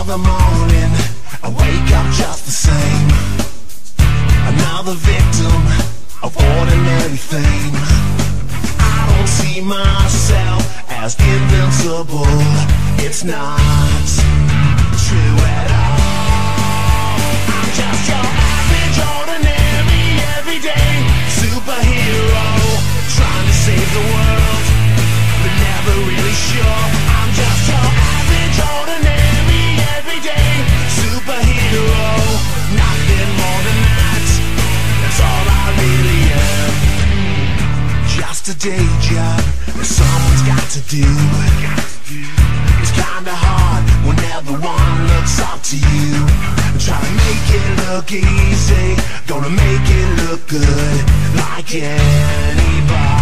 Another morning, I wake up just the same. Another victim of ordinary fame. I don't see myself as invincible. It's not true at all. I'm just your average, ordinary, everyday superhero, trying to save the world, but never really sure. I'm just your average, ordinary, everyday superhero, nothing more than that. That's all I really am. Just a day job that someone's got to do. It's kinda hard when everyone looks up to you. Try to make it look easy, gonna make it look good, like anybody.